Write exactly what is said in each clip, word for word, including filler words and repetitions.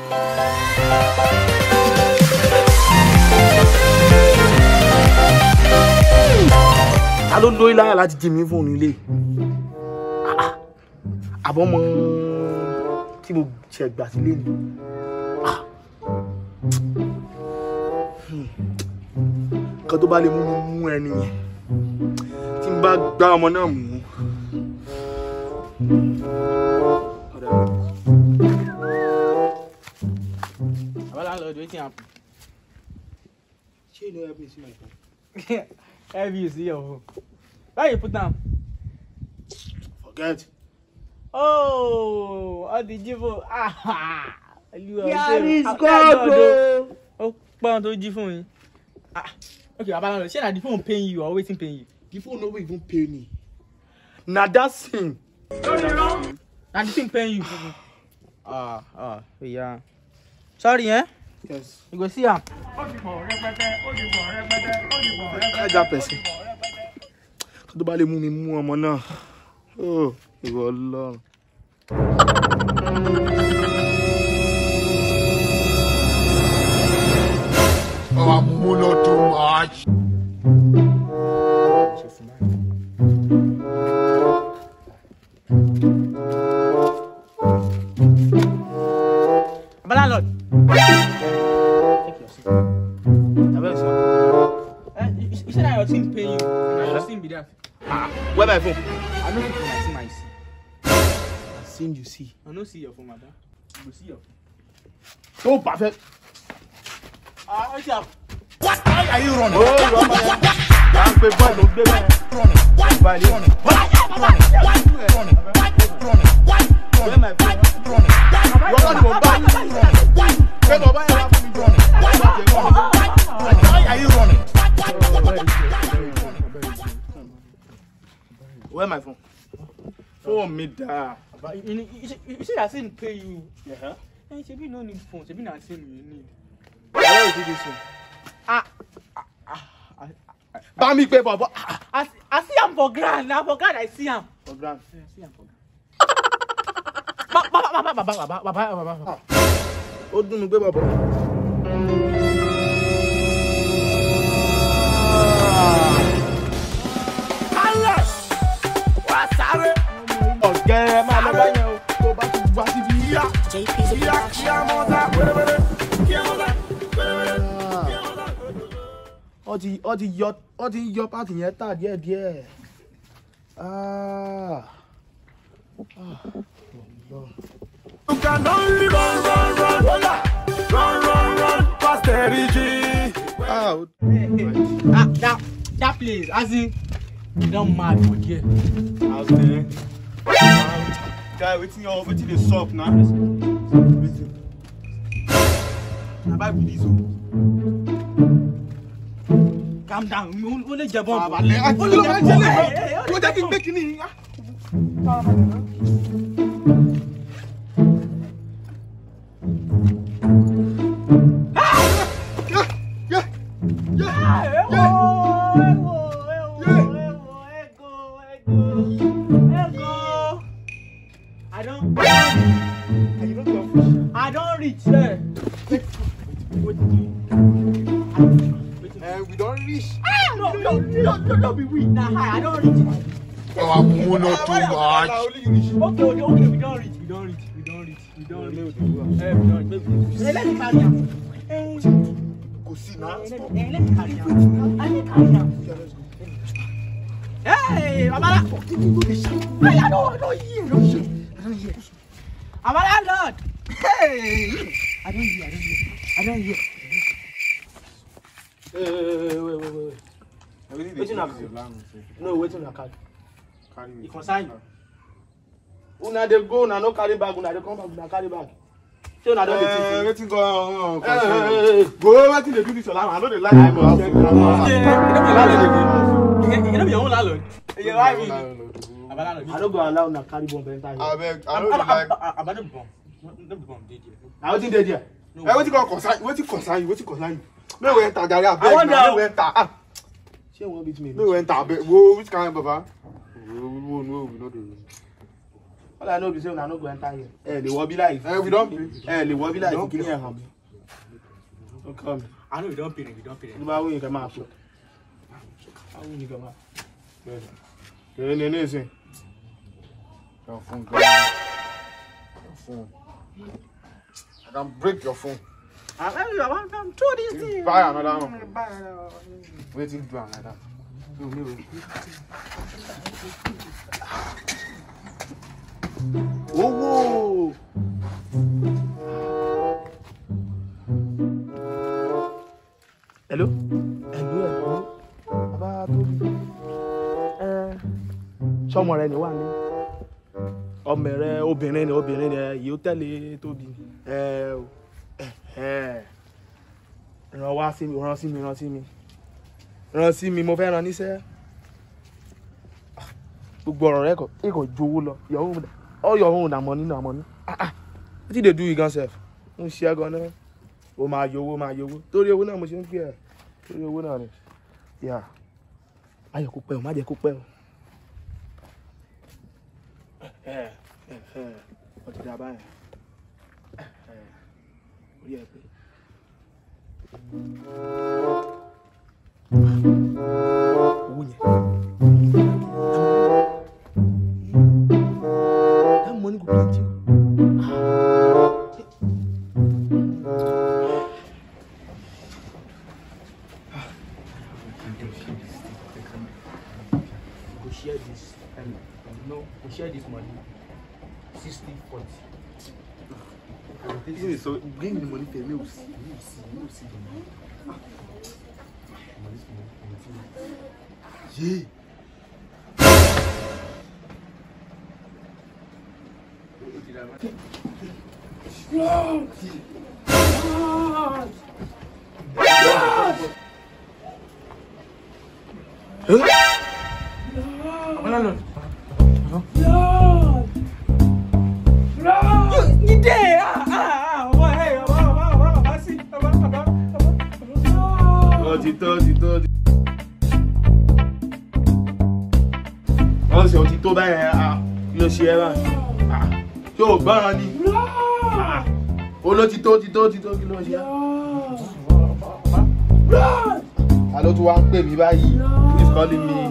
I don't know ilá láti jí mi fóònù ilé. Àbọ̀ mọ tí mo ṣe gbà sílé ni. Kan tó bá lè mú mú ẹni yẹn. Tí n bá gbá ọmọ náà mú. Landlord, wetin happen? Shey you no help me see my phone. Help you see your phone. Where you put am? Forget. Oh, all the jivo. Ah, yeah, this God. Oh, pound to jí fún mi. Ah, okay, Baba Landlord, shey na the phone paying you or wetin paying you? The phone no even pay me. Na that thing. Na the thing paying you. Ah, ah, yeah. Sorry, eh? Yes. You go see am. Kaja person. Tó bá lè mú mi mú ọmọ náà. Oh, ìwọ Ọlọ́run. Oh, I'm not too much. Baba Landlord. You said that your team pay you. And your team be that. Ah, where my phone? I know people my team I see. I seen you see. I no see your phone, madam. You go see your phone. So perfect. Ah, what's up? What are you running? Oh, you are my. I'm pe boy no gbe me. Running. What? Running. Running. What? Running. Running. Running. Where my phone? Running. You are the one back. Hey, Baba, you have me running. Why are you running? Where my phone? Phone me da. But you, you, you, you say I didn't pay you. Yeah. Hey, Shebi no need phone. Shebi na same you need. Where is this one? Ah, ah, ah, ah, ah. Buy me paper, but I, I see am for grand. Now for grand I see am. for grand. Yeah, I see am for grand. Baba, baba, baba, baba, baba, baba, baba. Ó dùn mí pé bàbá. Ọ̀gẹ̀rẹ̀ máa lọ báyẹn o, tó bá ti wá síbi yíyá. Yíyá kí á mọ́ ta wẹ́rẹ́wẹ́rẹ́, kí á mọ́ ta wẹ́rẹ́wẹ́rẹ́. Ó ti ó ti yọ ó ti yọ pàtì yẹn tà díẹ̀díẹ̀. Ah. You can only run, run, run, run, run, run, run, past the ridge. Ah. Ah, that that place, as in, you don't mad for there. As there. Guy, wetin your wetin dey sup na? Wetin? Na buy be this o. Calm down, we only jabon. Abalẹ̀ àti ló máa ń jẹ́ lẹ́kọ̀ọ́. Ó jẹ́ kí n gbé kíní. I don't. I don't reach there. What do you? Eh, we don't reach. Ah, no, no, no, no, no, be weak. Nah, hi, I don't reach. Oh, I'm not too much. Okay, okay, okay, we don't reach, we don't reach, we don't reach, we don't reach. Eh, we don't reach. Hey, let's carry on. Hey, Go see now. let's carry on. Let's carry on. Hey, Baba. Hey, I don't, I don't hear, I don't hear, I don't hear. Baba Landlord. Hey, I don't hear, I don't hear, I don't hear. Hey, wait, wait, wait, wait. Wetin na carry? No, wetin na carry? Carry me. You consign you. Una dey go, una no carry bag, una dey come back, una carry bag. Say una don dey think. Eh, wetin go on? Hey, hey, hey. Go, wetin dey do this your land? I no dey like am. Yeah, you know your landlord again. You know your own landlord. You like me. Baba Landlord. I no go allow una carry bomb enter here. Abeg, I no dey like. Abba no be bomb. No be bomb dey there. Na wetin dey there? Eh, wetin go concern? Wetin concern you? Wetin concern you? Make we enter, Gary. Abeg, I wonder- make we enter. Ah, Shey you wan beat me? make we enter. Abeg, wo which kind, Baba? Wo, wo, no, we no dey. All I know is say una no go enter here. Eh, the wobby life. Eh, we don't pay. Eh, the wobby life. Kini e ham. Don't come. I know we don't pay. We don't pay. You ba we can ma put. How we can ma? Good. Ne ne say. Your phone. Your phone. I can break your phone. I want to do this thing. Buy another one. Buy another one. Wait till do like that. No, no. Oh, whoa. Hello? Hello, hello. Baba Tobi. Eh. Somo re ni wa ni. Ọmọ rẹ obìnrin ni obìnrin ni yìí ó tẹ̀lé Tobi. Eh. Eh. Rán wá sí mi, rán sí mi, rán sí mi. Rán sí mi, mo fẹ́ rán níṣẹ́. Gbogbo ọ̀rọ̀ rẹ kò e kò jowó lọ. Your own, all your own na money na money. Ah ah. Wetin dey do you gan sef? N ṣe gan na. O máa yówó, máa yówó. Torí owó náà mo ṣe ń pè ẹ́. Torí owó náà ni. Yeah. Má jẹ́ kó pẹ́ o, má jẹ́ kó pẹ́ o. Eh eh eh. Ó ti dà báyìí. Eh eh. Orí ẹ pé. Owó yẹn. That money go plenty. Go share this. And no, we share this money. Sixty forty. This is so bring the money for me. We'll see. We'll see. We'll see. Yeah. Lord! Lord! Lord! Lord! Lord! You there? Ah ah ah! Hey, oh, oh, oh, oh, see, oh, oh, oh, Ti tó, ti tó. Wọ́n ṣe ti tó báyẹn ah ló ṣe ẹ báyìí. Ah, ṣé o gbọ́ràn ni? Ah, o ló ti tó, ti tó, ti tó kí ló ṣe ẹ? Ta ló tún wá ń pè mí báyìí? Who is calling me?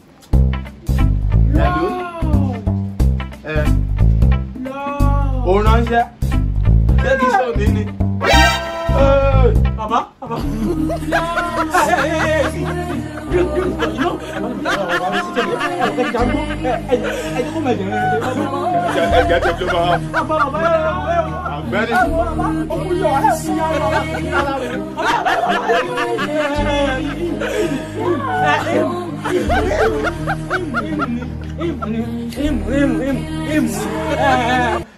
Hello? Eh. O ránṣẹ́. Ṣé kí sọ mi ni? Baba, Baba. Hey, hey, hey, hey. You, you, you know, I'm